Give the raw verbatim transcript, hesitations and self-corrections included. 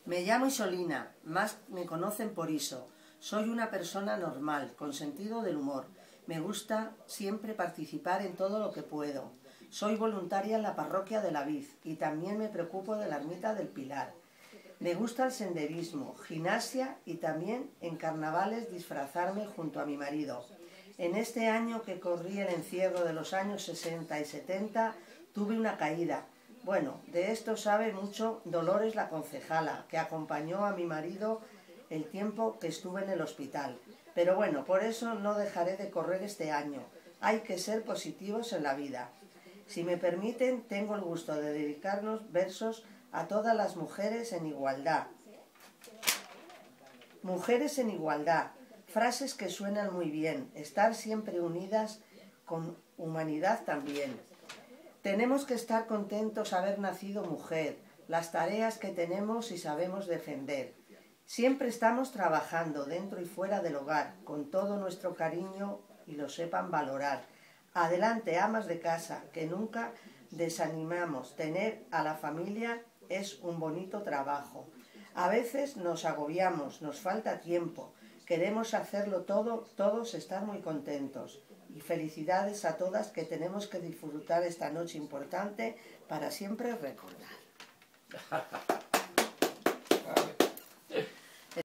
Me llamo Isolina, más me conocen por Iso. Soy una persona normal, con sentido del humor. Me gusta siempre participar en todo lo que puedo. Soy voluntaria en la parroquia de la Vid y también me preocupo de la ermita del Pilar. Me gusta el senderismo, gimnasia y también en carnavales disfrazarme junto a mi marido. En este año que corrí el encierro de los años sesenta y setenta tuve una caída. Bueno, de esto sabe mucho Dolores la concejala, que acompañó a mi marido el tiempo que estuve en el hospital. Pero bueno, por eso no dejaré de correr este año. Hay que ser positivos en la vida. Si me permiten, tengo el gusto de dedicarnos versos a todas las mujeres en igualdad. Mujeres en igualdad, frases que suenan muy bien, estar siempre unidas con humanidad también. Tenemos que estar contentos de haber nacido mujer, las tareas que tenemos y sabemos defender. Siempre estamos trabajando dentro y fuera del hogar, con todo nuestro cariño y lo sepan valorar. Adelante, amas de casa, que nunca desanimamos. Tener a la familia es un bonito trabajo. A veces nos agobiamos, nos falta tiempo. Queremos hacerlo todo, todos estar muy contentos. Y felicidades a todas que tenemos que disfrutar esta noche importante para siempre recordar.